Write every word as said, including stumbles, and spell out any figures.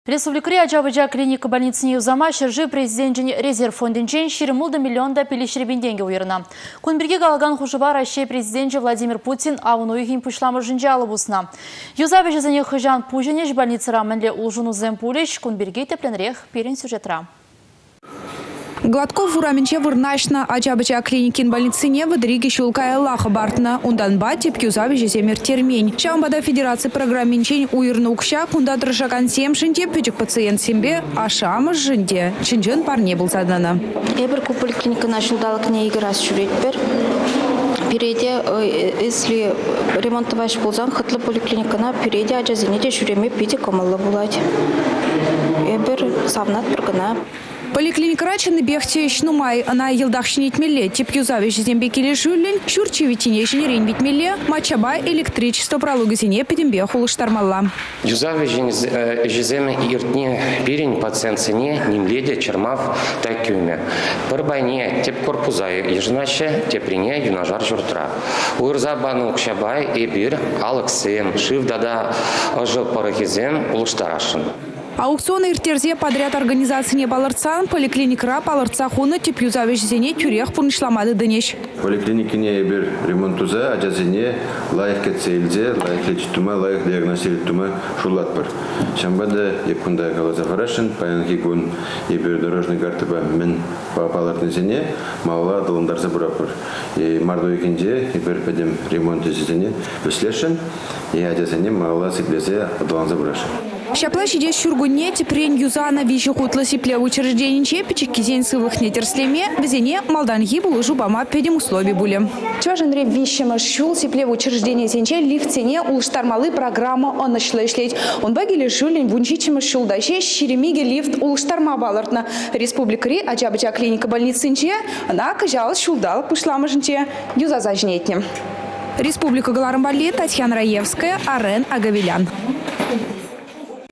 Республикари Аджабыджа клиника больницыне юзама шыржы президент және резерв фондинчен ширимулды миллионда пилишребенденге уйрына. Кунберге галган хужыба Россия президент Владимир Путин ауын уйхин пышламы жынжалы бусына. Юзабы жазане хыжан пуженеш больницыра мәнле улжуну земпулеш Кунберге тепленрех перен сюжетра. Гладков ураменче вырнашна Аджабыджа клиникин больницыне выдриги шулкая лаха бартна. Ундан батип юзабы жеземер термень. Шамбада федерации программинчен уйрны укша кунда дрожакан сем шинде пючек пациент сембе, а шамы жинде. Чинжен парне был задана. Эбер куполь клиника начал дал к ней игра с чуретпер. Перейде, если ремонтовать ползан, хотла поликлиникана, перейде аджазините шуреме пите комалла булать. Эбер савнат прогана. Поликлиника рачаны бехте шнумай, она елдахшнит милле, тип юзавиш зембекили жюллен, шурчевитине жнерень бит милле, мачаба электричество пролугазине пидембе хулыштармалла. Юзавиш жеземе иртне пирень пациентсене нимледе чермав такюме. Парбайне тип корпузай ежначе теприне юнажар журтра. Уырзабану кшабай эбир алексем шив дада ажыл парахизем улыштарашын. Аукцион иртерзе подряд организации не баларцан, поликлиникра баларца хуна тип юзавиш зене тюрех пуншламады дынеш. Поликлиникине бир ремонтуза, аджазине лайық кетсейлзе, лайық лечитума, лайық диагностилитума шулат бар. Шамбада епкунда галаза харашын, паянки гун ебір дорожный картыба мен папалардың зене, маула дылындарза бұрап бар. Мардо екенде ебір пәдем ремонты зене өслешін, и аджазине маула сиплезе адыланза бұрашын. Шаплащиде шургуне тепрень юзана вижу хутлы сипле учреждений чепичек кизень сывых нетерслеме, везене малданги булы жубама педем условий буле. Чваженре вещем шул сипле учреждений зенче лифтене улштармалы программа он начала шлеть. Он багили жулень вунчичем шул даче шеремиге лифт улштарма балартна. Республикари Аджабыджа клиника больницынче, она кажал шулдал пышламыжынче юзазажнетне. Республика Галарымбали, Татьяна Раевская, Арен Агавелян.